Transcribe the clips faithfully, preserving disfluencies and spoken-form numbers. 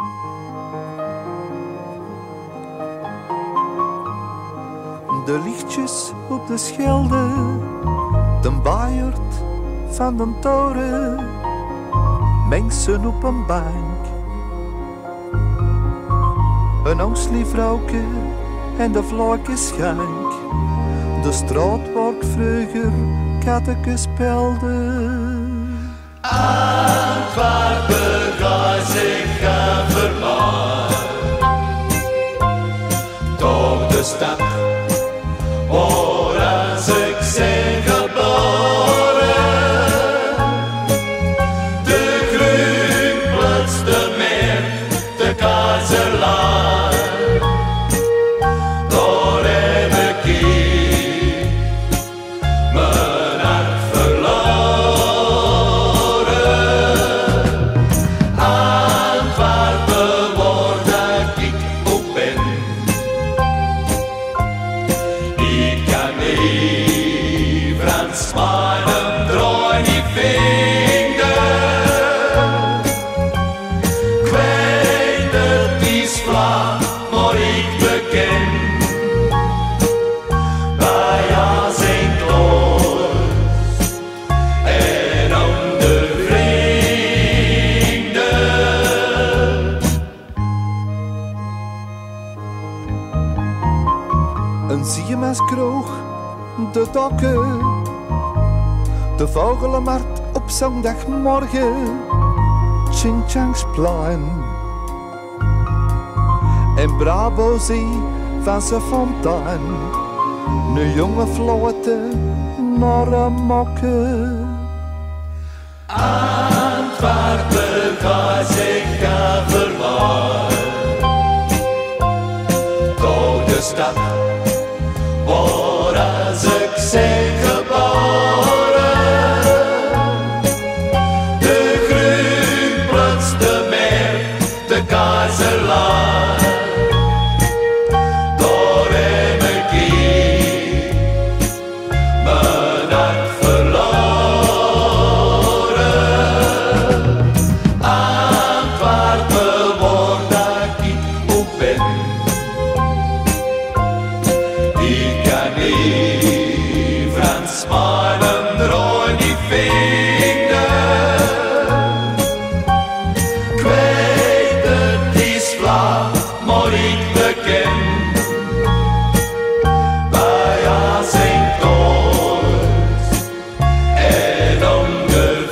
De lichtjes op de Schelde, de baaierd van de toren, mensen op een bank. Een angstig vrouwke en de vlakke schank. De straat waar ik vroeger katteke speelde. Antwerpen ga zich gaan verlaten. Toch de stad waar ik zijn geboren. De Groenplaats, de Meer, de Kazerlaan. Daar heb ik hier mijn hart verloren. Antwerpen waar dat ik op ben. Ik kan niet Frans, maar een draai niet vinden. Ik weet het is vlak, maar ik beken. Bij jou zijn kloos en andere vrienden. Een ziemenskroeg, de dokken, de vogelenmarkt op zondagmorgen, Sint-Jansplein. En Brabo Zee van zijn fontein, een jonge vlotte naar een mokken. Antwerpen ga zich gaan verlaten. Toch de stad waar ik zijn geboren. De Groenplaats, de Meer, de Kazerlaan. Daar heb ik hier mijn hart verloren. Antwerpen waar dat ik op ben. Ik kan niet Frans, maar een draai niet vinden. Ik weet het is vlak, maar ik beken. Bij jou zijn thuis en andere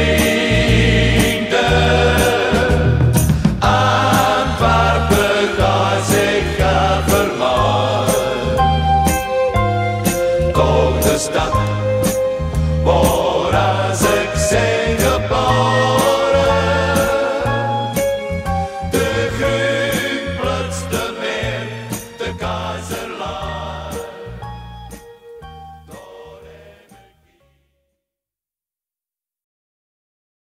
vrienden. Antwerpen ga zich gaan verlaten. Toch de stad